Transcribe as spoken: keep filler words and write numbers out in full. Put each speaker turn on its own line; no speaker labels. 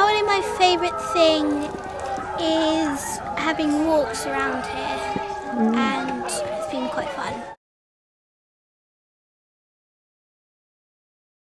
Probably my favourite thing is having walks around here